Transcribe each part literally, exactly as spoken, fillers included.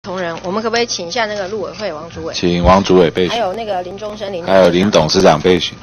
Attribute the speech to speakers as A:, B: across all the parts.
A: 同仁，我们可不可以请一下那个陆委会王主委？
B: 请王主委备询。
A: 还有那个林忠生林，
B: 还有林董事长备询。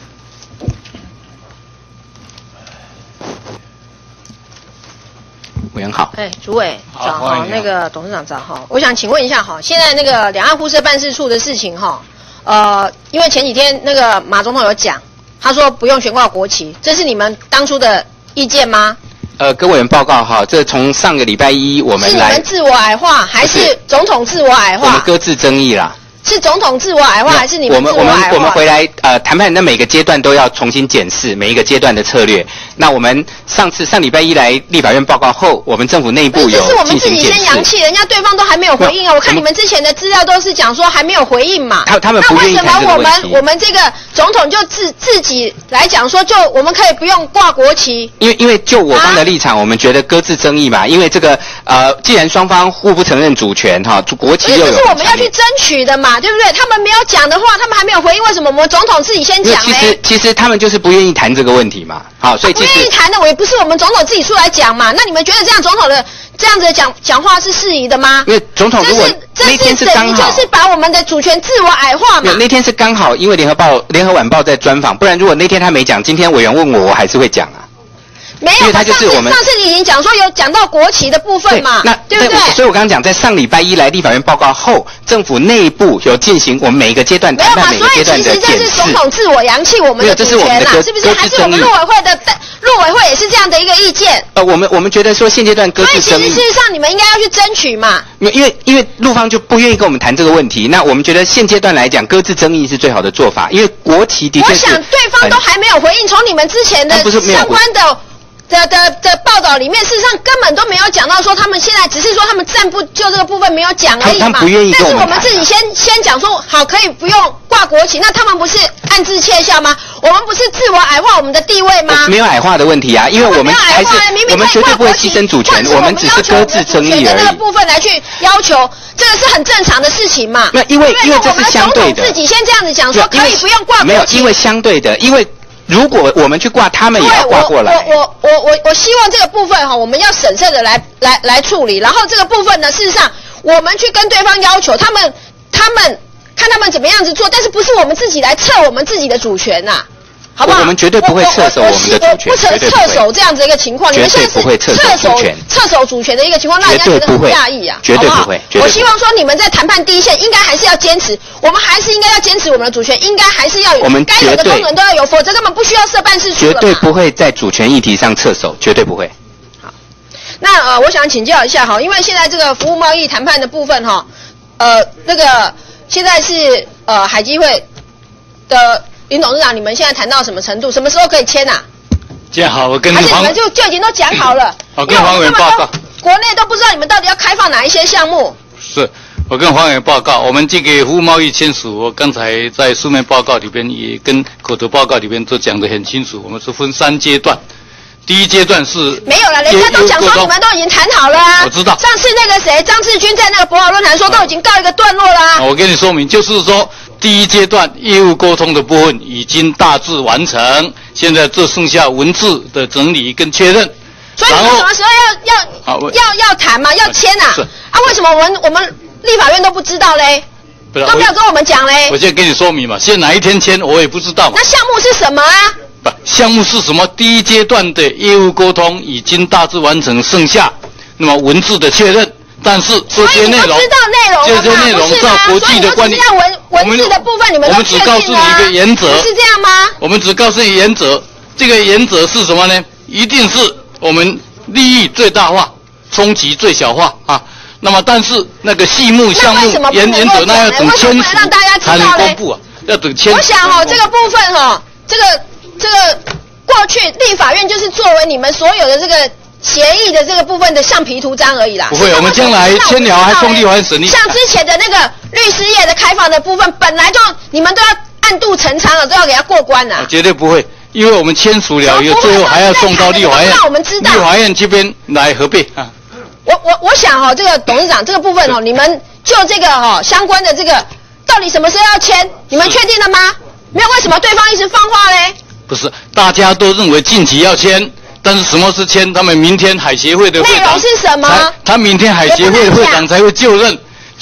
C: 委员好。
A: 哎，主委早哈，那个董事长早哈。我想请问一下哈，现在那个两岸互设办事处的事情哈，呃，因为前几天那个马总统有讲，他说不用悬挂国旗，这是你们当初的意见吗？
C: 呃，跟委员报告哈，这从上个礼拜一我们来，
A: 是你们自我矮化，还是总统自我矮化？
C: 我们搁置争议啦。
A: 是总统自我矮化，还是你们自我矮化？
C: 我们我们我们回来呃谈判的每个阶段都要重新检视每一个阶段的策略。那我们上次上礼拜一来立法院报告后，我们政府内部有进行检视。这是我们自己先扬弃，人家对方都还没有回应啊！我看你们之前的资料都是讲说还没有回应嘛。 他他们不愿意谈这个问题。
A: 那为什么我们我们这个总统就自自己来讲说，就我们可以不用挂国旗？
C: 因为因为就我方的立场，啊、我们觉得搁置争议嘛。因为这个呃，既然双方互不承认主权哈，国旗又有。
A: 这是我们要去争取的嘛，对不对？他们没有。要讲的话，他们还没有回应，为什么我们总统自己先讲呢？
C: 其实其实他们就是不愿意谈这个问题嘛。好，所以其实、啊、
A: 不愿意谈的，我也不是我们总统自己出来讲嘛。那你们觉得这样总统的这样子的讲讲话是适宜的吗？
C: 因为总统如果那天是刚好，
A: 这是就是把我们的主权自我矮化嘛。
C: 那天是刚好，因为联合报、联合晚报在专访，不然如果那天他没讲，今天委员问我，我还是会讲啊。
A: 没有，他就是我们上次你已经讲说有讲到国旗的部分嘛，
C: 那
A: 对不对？
C: 所以我刚刚讲，在上礼拜一来立法院报告后，政府内部有进行我们每一个阶段谈判每个阶段的检视。
A: 所以其实这是总统自我扬弃我们的主权啦，是不是？还是我们陆委会的陆委会也是这样的一个意见？
C: 呃，我们我们觉得说现阶段搁置争议，
A: 所以其实事实上你们应该要去争取嘛。
C: 因为因为陆方就不愿意跟我们谈这个问题，那我们觉得现阶段来讲，搁置争议是最好的做法，因为国旗的确是。
A: 我想对方都还没有回应，从你们之前的相关的。的的的报道里面，事实上根本都没有讲到说他们现在只是说他们暂不就这个部分没有讲而已嘛。
C: 他们不愿意跟我们谈。
A: 但是我们自己先先讲说好可以不用挂国旗，那他们不是暗自窃笑吗？我们不是自我矮化我们的地位吗？
C: 没有矮化的问题啊，因为我们还是我们绝对不会牺牲主权，我们只是搁置争议而已。
A: 的那个部分来去要求，这个是很正常的事情嘛。
C: 那因为因为这是相对的。
A: 我们自己先这样子讲说可以不用挂国旗。
C: 没有，因为相对的，因为。如果我们去挂，他们也要挂过来。
A: 我我我我我我希望这个部分哈，我们要审慎的来来来处理。然后这个部分呢，事实上我们去跟对方要求，他们他们看他们怎么样子做，但是不是我们自己来撤我们自己的主权呐、啊？好不好？
C: 我们绝对不会撤手我们的主权，
A: 不撤撤手这样子一个情况，你们现在是撤手撤手主权的一个情况，让人家觉得很讶异啊，
C: 绝对不会。
A: 我希望说你们在谈判第一线，应该还是要坚持，我们还是应该要坚持我们的主权，应该还是要有，
C: 我们
A: 该有的功能都要有，否则根本不需要设办事处了嘛。
C: 绝对不会在主权议题上撤手，绝对不会。
A: 好，那呃，我想请教一下哈，因为现在这个服务贸易谈判的部分哈，呃，那个现在是呃海基会的。林董事长，你们现在谈到什么程度？什么时候可以签啊？
D: 这样好，我跟
A: 还是你们就就已经都讲好了？
D: 我跟黄委员报告，
A: 国内都不知道你们到底要开放哪一些项目。
D: 是，我跟黄委员报告，我们这个服务贸易签署，我刚才在书面报告里边也跟口头报告里边都讲得很清楚，我们是分三阶段。第一阶段是
A: 没有了，人家都讲说你们都已经谈好了啊。
D: 我知道。
A: 上次那个谁张志军在那个博鳌论坛说都已经告一个段落了啊。
D: 我跟你说明，就是说。第一阶段业务沟通的部分已经大致完成，现在只剩下文字的整理跟确认。
A: 所以你们什么时候要要要要谈嘛？要签啊？啊，为什么我们我们立法院都不知道嘞？都没有跟我们讲嘞？
D: 我现在跟你说明嘛，现在哪一天签我也不知道嘛。
A: 那项目是什么啊？
D: 不，项目是什么？第一阶段的业务沟通已经大致完成，剩下那么文字的确认。但是这些内容，
A: 这
D: 些内容照国际的惯例，
A: 文文字的部分你们
D: 我们只告诉你一个原则，
A: 是这样吗？
D: 我们只告诉你原则，这个原则是什么呢？一定是我们利益最大化，冲击最小化啊。那么，但是那个细目项目原原则那要等签署才能公布啊，要等签署。
A: 我想哈、哦，这个部分哈、哦，这个这个过去立法院就是作为你们所有的这个。协议的这个部分的橡皮图章而已啦。
D: 不会，我们将来签了还送立法院审议。
A: 像之前的那个律师业的开放的部分，本来就你们都要暗度陈仓了，都要给他过关了、啊。
D: 绝对不会，因为我们签署了以后，最后还要送到立法院，
A: 让我们知道
D: 立法院这边来核备啊。
A: 我我我想哈、哦，这个董事长这个部分哦，你们就这个哈、哦、相关的这个，到底什么时候要签？你们确定了吗？没有，为什么对方一直放话嘞？
D: 不是，大家都认为近期要签。但是什么是签？他们明天海协会的会长
A: 内容是什么？
D: 他明天海协会的会长才会就任。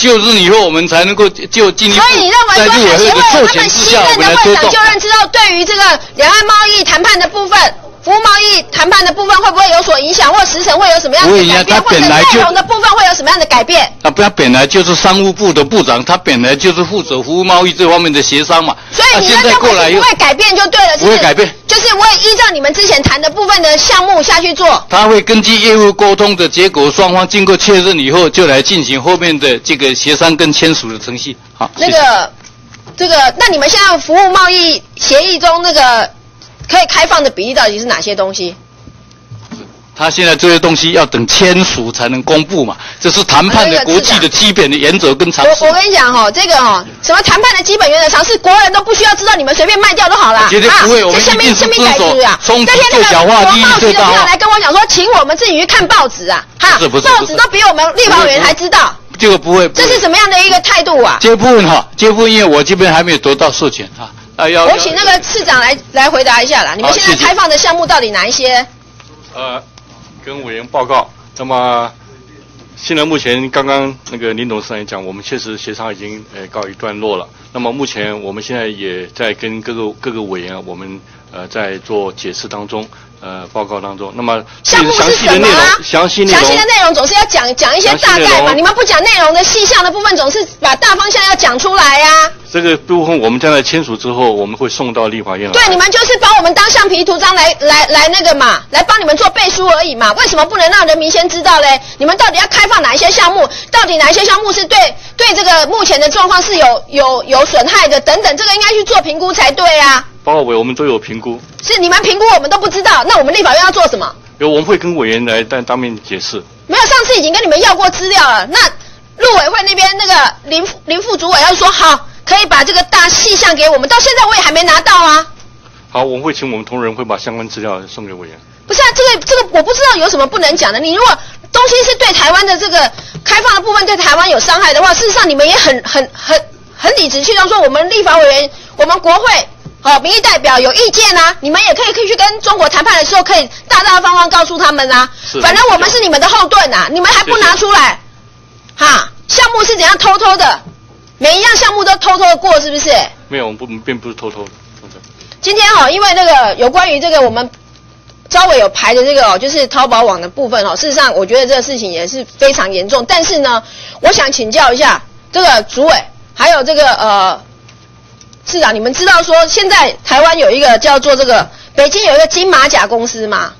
D: 就任以后，我们才能够就进一步
A: 所以你认为说海协会他们新任的会长就任之后，对于这个两岸贸易谈判的部分？服务贸易谈判的部分会不会有所影响，或时程会有什么样的改变，或者内容的部分会有什么样的改变？
D: 啊，他本来就是商务部的部长，他本来就是负责服务贸易这方面的协商嘛。
A: 所以你认为是不会改变就对了，
D: 不会改变，
A: 就是会依照你们之前谈的部分的项目下去做。
D: 他会根据业务沟通的结果，双方经过确认以后，就来进行后面的这个协商跟签署的程序。好，
A: 那个这个，那你们现在服务贸易协议中那个可以开放的比例到底是哪些东西？
D: 他现在这些东西要等签署才能公布嘛，这是谈判的国际的基本的原则跟常识。
A: 我我跟你讲哈、哦，这个哈、哦，什么谈判的基本原则常识，国人都不需要知道，你们随便卖掉就好了。
D: 绝对不会，啊、我们一定是遵守冲击最小化、利益最大化。
A: 来跟我讲说，请我们自己去看报纸啊，哈，
D: 不是不是
A: 报纸都比我们立法委员还知道。
D: 这个不会。
A: 这是什么样的一个态度啊？
D: 这部分哈，这部分因为我这边还没有得到授权哈。啊，要
A: 我请那个市长来来回答一下啦。你们现在开放的项目到底哪一些？
E: 呃。跟委员报告，那么现在目前刚刚那个林董事长也讲，我们确实协商已经呃告一段落了。那么目前我们现在也在跟各个各个委员，我们呃在做解释当中，呃报告当中。那么
A: 项目是什么啊？
E: 详细内容，
A: 详细的内容总是要讲讲一些大概嘛。你们不讲内容的细项的部分，总是把大方向要讲出来呀、啊。
E: 这个部分我们将来签署之后，我们会送到立法院来。
A: 对，你们就是把我们当橡皮图章来来来那个嘛，来帮你们做背书而已嘛。为什么不能让人民先知道嘞？你们到底要开放哪一些项目？到底哪一些项目是对对这个目前的状况是有有有损害的？等等，这个应该去做评估才对啊。
E: 包括委我们都有评估。
A: 是你们评估我们都不知道，那我们立法院要做什么？
E: 有，我们会跟委员来当当面解释。
A: 没有，上次已经跟你们要过资料了。那陆委会那边那个林林副主委要说好。可以把这个大细项给我们，到现在我也还没拿到啊。
E: 好，我们会请我们同仁会把相关资料送给委员。
A: 不是啊，这个这个我不知道有什么不能讲的。你如果东西是对台湾的这个开放的部分对台湾有伤害的话，事实上你们也很很很很理直气壮说我们立法委员、我们国会好、哦、民意代表有意见啊，你们也可以可以去跟中国谈判的时候可以大大方方告诉他们啊。反正我们是你们的后盾啊，你们还不拿出来，哈，项目是怎样偷偷的？每一样项目都偷偷的过，是不是？
E: 没有，我们不并不是偷偷的。
A: 今天哈、哦，因为那个有关于这个我们招委有排的这个哦，就是淘宝网的部分哦，事实上我觉得这个事情也是非常严重。但是呢，我想请教一下这个主委，还有这个呃市长，你们知道说现在台湾有一个叫做这个北京有一个金马甲公司吗？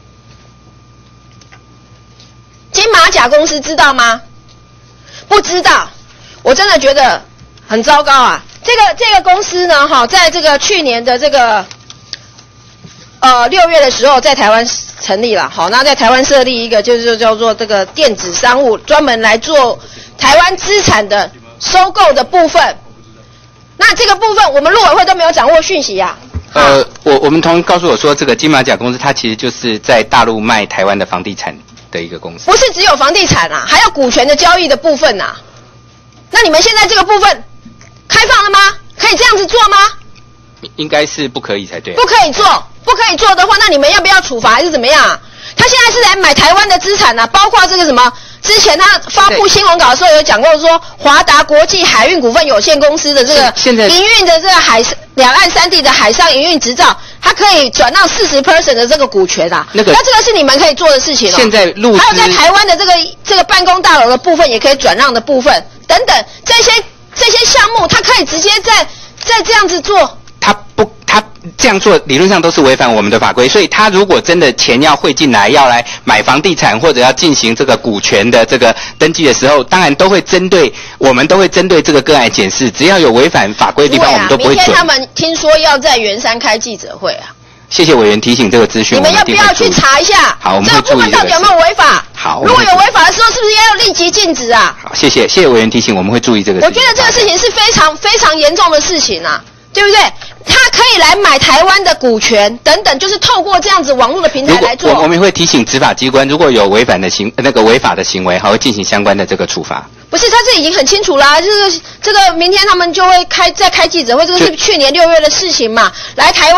A: 金马甲公司知道吗？不知道，我真的觉得。很糟糕啊！这个这个公司呢，哈，在这个去年的这个呃六月的时候，在台湾成立了，好，那在台湾设立一个就是叫做这个电子商务，专门来做台湾资产的收购的部分。那这个部分，我们陆委会都没有掌握讯息啊。
C: 呃，我我们同仁告诉我说，这个金马甲公司它其实就是在大陆卖台湾的房地产的一个公司。
A: 不是只有房地产啊，还有股权的交易的部分啊。那你们现在这个部分。开放了吗？可以这样子做吗？
C: 应该是不可以才对。
A: 不可以做，不可以做的话，那你们要不要处罚还是怎么样、啊？他现在是来买台湾的资产啊，包括这个什么？之前他发布新闻稿的时候有讲过说，华达国际海运股份有限公司的这个
C: 现在
A: 营运的这个海两岸三地的海上营运执照，它可以转让四十 percent 的这个股权啊。那个，那这个是你们可以做的事情哦。
C: 现在陆
A: 还有在台湾的这个这个办公大楼的部分也可以转让的部分等等这些。这些项目，他可以直接在在这样子做。
C: 他不，他这样做理论上都是违反我们的法规。所以，他如果真的钱要汇进来，要来买房地产或者要进行这个股权的这个登记的时候，当然都会针对我们都会针对这个个案检视。只要有违反法规的地方，我们都不会准。
A: 明天他们听说要在圆山开记者会啊。
C: 谢谢委员提醒这个资讯，
A: 你们要不要去查一下？
C: 好，我们会注意这个。
A: 这个部分到底有没有违法？
C: 好，
A: 如果有违法的时候，是不是要立即禁止啊？
C: 好，谢谢，谢谢委员提醒，我们会注意这个事情。
A: 我觉得这个事情是非常非常严重的事情啊，对不对？他可以来买台湾的股权等等，就是透过这样子网络的平台来做。
C: 我我们会提醒执法机关，如果有违反的行那个违法的行为，还会进行相关的这个处罚。
A: 不是，他这已经很清楚啦、啊，就是这个明天他们就会开再开记者会，这个是去年六月的事情嘛。来台湾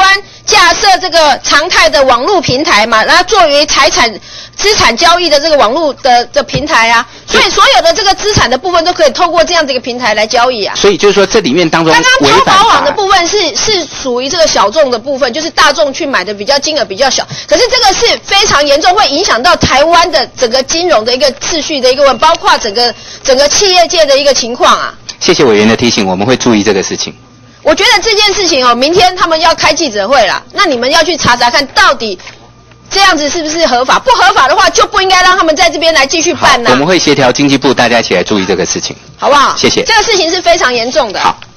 A: 架设这个常态的网络平台嘛，然后作为财产资产交易的这个网络的的平台啊，所以所有的这个资产的部分都可以透过这样子一个平台来交易啊。
C: 所以就是说这里面当中，
A: 刚刚淘宝网的部分是是属于这个小众的部分，就是大众去买的比较金额比较小，可是这个是非常严重，会影响到台湾的整个金融的一个秩序的一个问，包括整个整个企业界的一个情况啊。
C: 谢谢委员的提醒，我们会注意这个事情。
A: 我觉得这件事情哦，明天他们要开记者会啦，那你们要去查查看到底这样子是不是合法？不合法的话，就不应该让他们在这边来继续办呐。
C: 我们会协调经济部，大家一起来注意这个事情，
A: 好不好？
C: 谢谢。
A: 这个事情是非常严重的。
C: 好。